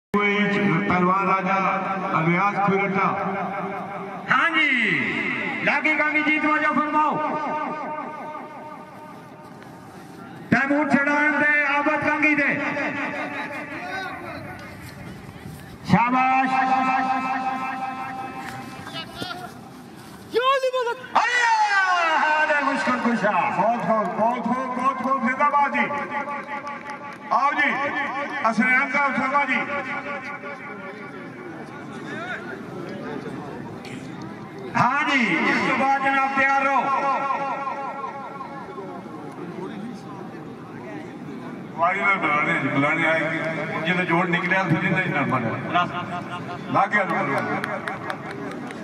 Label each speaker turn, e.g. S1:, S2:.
S1: पहलवान राजा अभ्यास खुरटा।
S2: हाँ जी लागी कांगी जीत वजह फरमाओ तैमूर छड़ान दे आबद कांगी दे शाबाश अरे मुश्किल कुशा बहुत हो जिंदाबाद जी। आओ जी असरयान साहब शर्मा जी। हाँ जी इस तो बाद जनाब तैयार रहो। बुलाने आएगी जिन्हें जोड़ निकले लागे